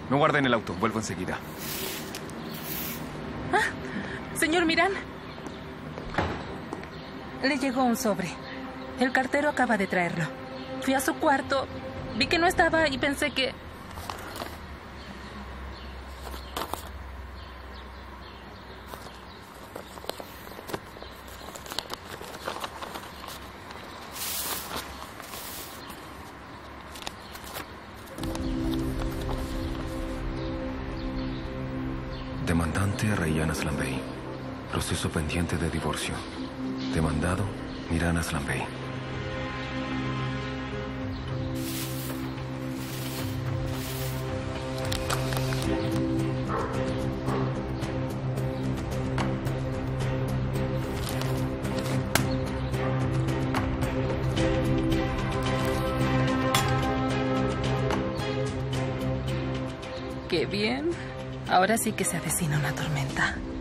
Me guarda en el auto. Vuelvo enseguida. Señor Mirán. Le llegó un sobre. El cartero acaba de traerlo. Fui a su cuarto, vi que no estaba y pensé que... Demandante Rayyan Aslam Bey. Proceso pendiente de divorcio. Demandado Mirán Aslam Bey. Qué bien. Ahora sí que se avecina una tormenta.